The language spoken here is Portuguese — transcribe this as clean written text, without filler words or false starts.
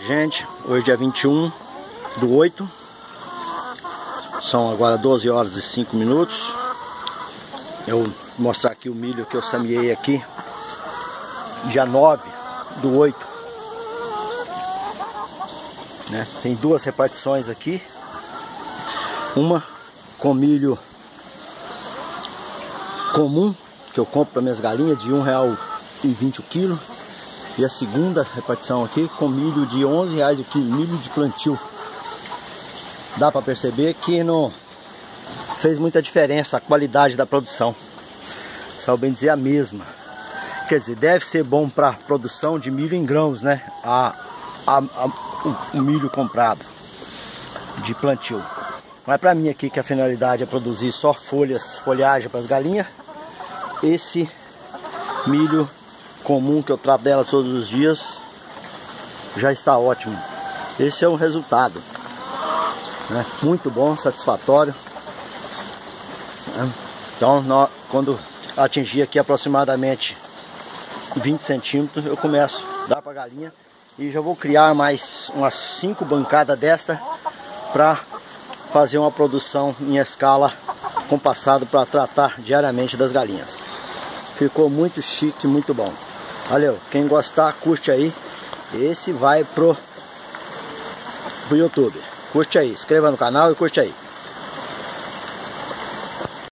gente, hoje é dia 21/8, são agora 12 horas e 5 minutos. Eu vou mostrar aqui o milho que eu semeei aqui, dia 9/8, né? Tem duas repartições aqui, uma com milho comum, que eu compro para minhas galinhas, de R$1,20 o quilo. E a segunda repartição aqui com milho de R$11 o quilo, milho de plantio. Dá para perceber que não fez muita diferença a qualidade da produção. Só bem dizer a mesma. Quer dizer, deve ser bom para produção de milho em grãos, né? O milho comprado de plantio. Mas para mim aqui, que a finalidade é produzir só folhagem para as galinhas, esse milho comum que eu trato dela todos os dias já está ótimo. Esse é o resultado, né? Muito bom, satisfatório, né? Então quando atingir aqui aproximadamente 20 centímetros, eu começo a dar para a galinha. E já vou criar mais umas 5 bancadas desta para fazer uma produção em escala compassada para tratar diariamente das galinhas. Ficou muito chique, muito bom. Valeu, quem gostar, curte aí. Esse vai pro YouTube. Curte aí, inscreva no canal e curte aí.